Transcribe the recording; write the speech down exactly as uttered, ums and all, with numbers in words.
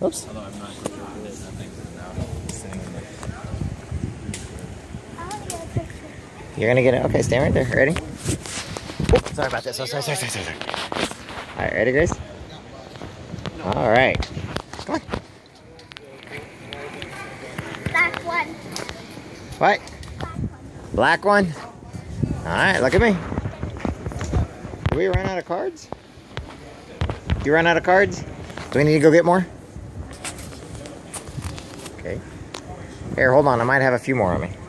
Oops. Although I'm not quite sure if it is. I think it's now sitting in there. You're gonna get it. Okay, stay right there. Ready? Oh, sorry about this. Oh, sorry, sorry, sorry, sorry, sorry. All right, ready, Grace? All right. Come on. Black one. What? Black one? All right, look at me. Do we run out of cards? You run out of cards? Do we need to go get more? Okay. Here, hold on. I might have a few more on me.